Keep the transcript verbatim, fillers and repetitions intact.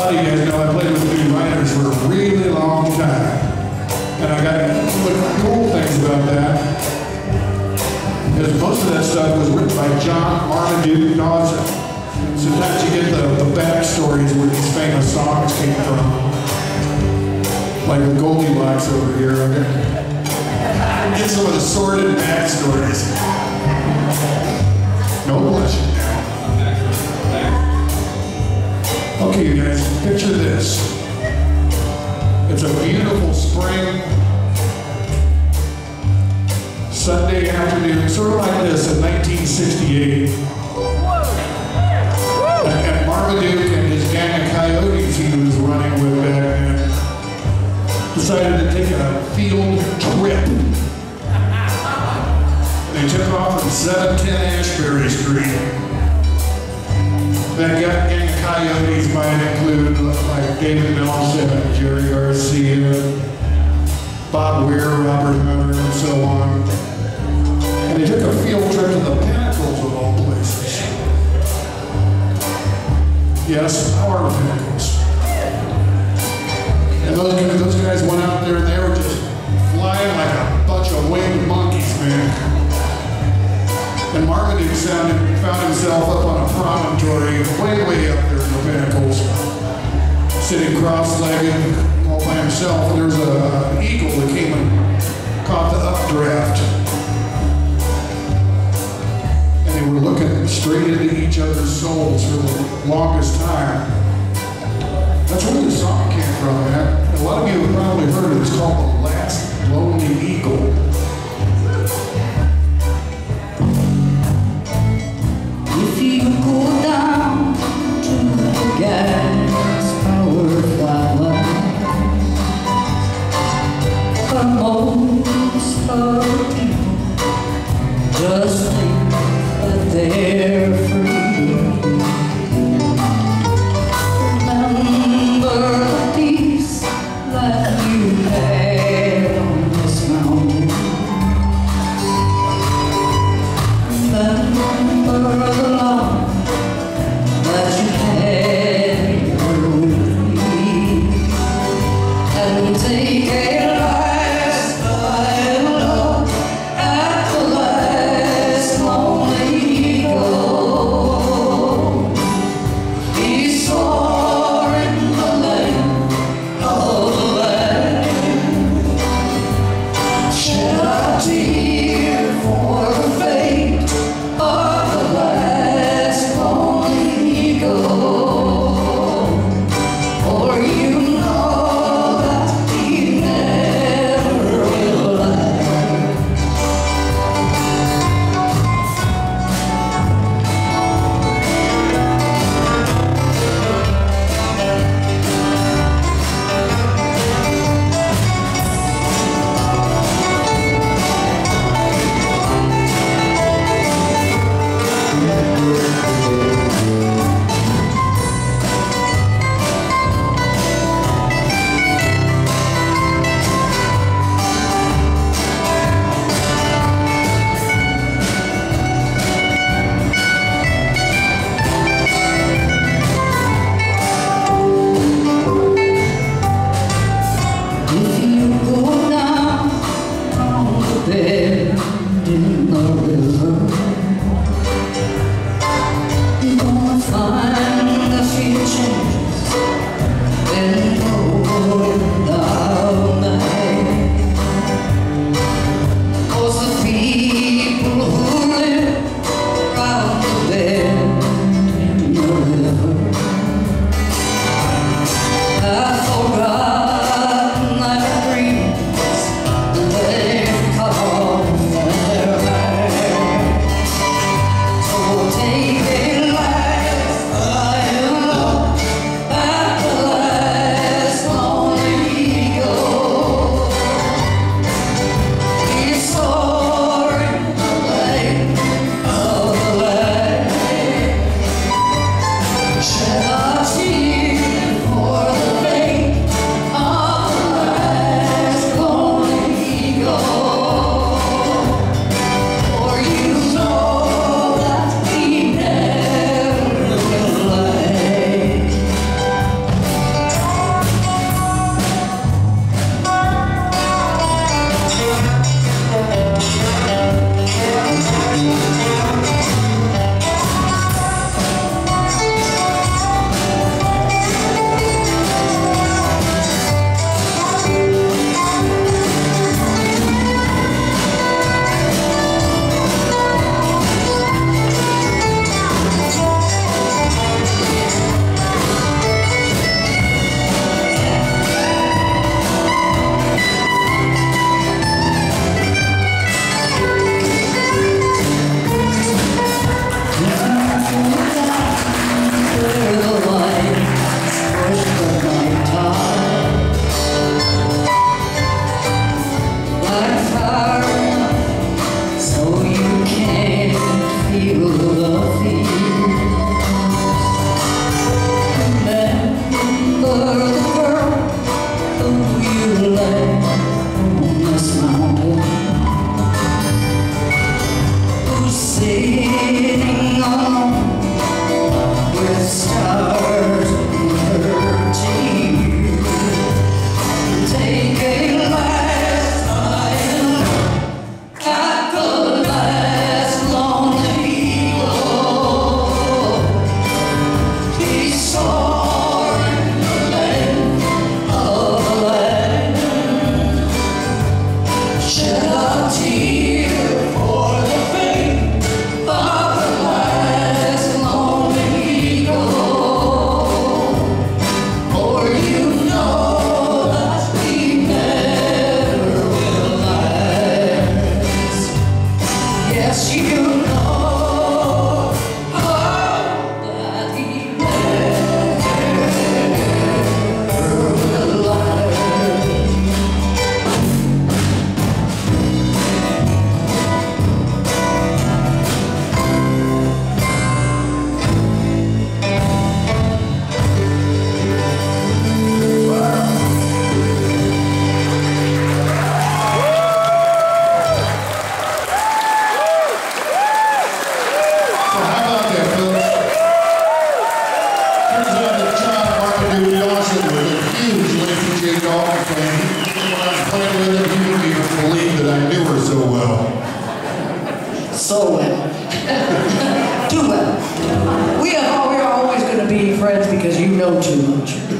lot of you guys know I played with the Miners for a really long time. And I got some cool things about that. Because most of that stuff was written by John Marmaduke Dawson. Sometimes you get the, the backstories where these famous songs came from. Like the Goldilocks over here. Okay? Get some of the sordid backstories. No question. Okay, you guys, picture this. It's a beautiful spring Sunday afternoon, sort of like this in nineteen sixty-eight. And Marmaduke and his gang of coyotes he was running with back then decided to take a field trip. They took off from seven ten Ashbury Street. That gang of coyotes might include like David Nelson, Jerry Garcia, Bob Weir, Robert Hunter, and so on. And they took a field trip to the Pinnacles of all places. Yes, our Pinnacles. And those, those guys went out there and they were just flying like a bunch of winged monkeys, man. And Marmaduke sounded, found himself up on a promontory way, way up there in the Pinnacles, sitting cross-legged all by himself. And there was a, an eagle that came and caught the updraft. And they were looking straight into each other's souls for the longest time. That's where the song came from, man. A lot of you have probably heard it. It's called The Last Lonely Eagle. If you go down to the gas-powered flatline, for most of people just think that they're free. Remember the peace that you had on this mountain. Remember the love that you had with me, and take a last final look at the last lonely eagle. He soared in the land of the land, shed a tear for the fate of the last lonely eagle. For you know that he never will land. If you go down on the bend in the river, you're gonna find a few changes in the world of man. 'Cause the people who live around the bend in the river have forgotten their dreams, they've cut off their hair. So take a last so well. Too well. We are, we are always going to be friends because you know too much.